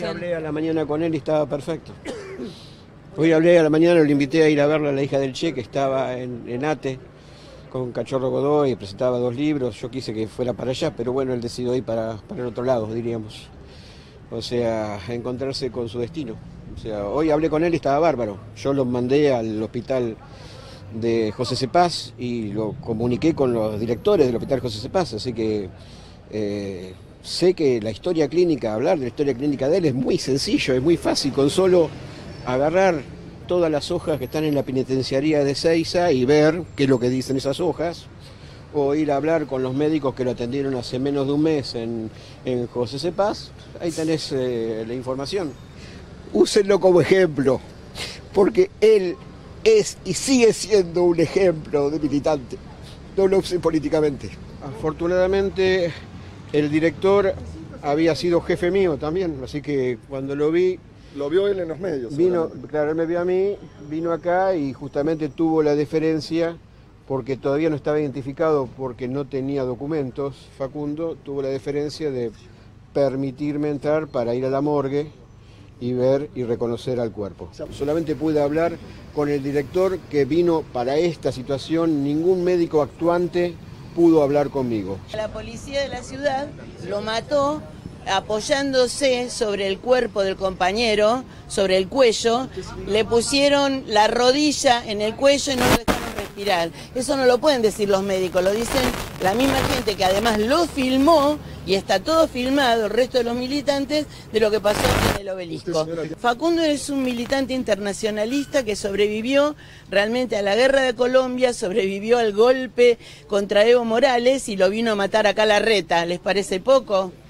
dicen? Hoy hablé a la mañana con él y estaba perfecto. Hoy hablé a la mañana, lo invité a ir a verla a la hija del Che, que estaba en ATE con Cachorro Godoy y presentaba 2 libros. Yo quise que fuera para allá, pero bueno, él decidió ir para el otro lado, diríamos. O sea, a encontrarse con su destino. O sea, hoy hablé con él y estaba bárbaro. Yo lo mandé al hospital de José Cepaz y lo comuniqué con los directores del hospital José Cepaz, así que sé que la historia clínica, hablar de la historia clínica de él es muy sencillo, es muy fácil, con solo agarrar todas las hojas que están en la penitenciaría de Ezeiza y ver qué es lo que dicen esas hojas, o ir a hablar con los médicos que lo atendieron hace menos de un mes en José Cepaz. Ahí tenés la información. Úsenlo como ejemplo, porque él es y sigue siendo un ejemplo de militante. No lo usen políticamente. Afortunadamente, el director había sido jefe mío también, así que cuando lo vi... Lo vio él en los medios. Vino, claro, él me vio a mí, vino acá y justamente tuvo la deferencia, porque todavía no estaba identificado porque no tenía documentos, Facundo, tuvo la deferencia de permitirme entrar para ir a la morgue y ver y reconocer al cuerpo. Solamente pude hablar con el director que vino para esta situación, ningún médico actuante pudo hablar conmigo. La policía de la ciudad lo mató apoyándose sobre el cuerpo del compañero, sobre el cuello, le pusieron la rodilla en el cuello y no lo dejaron respirar. Eso no lo pueden decir los médicos, lo dicen la misma gente que además lo filmó y está todo filmado, el resto de los militantes, de lo que pasó en el Obelisco. Facundo es un militante internacionalista que sobrevivió realmente a la guerra de Colombia, sobrevivió al golpe contra Evo Morales y lo vino a matar acá Larreta. ¿Les parece poco?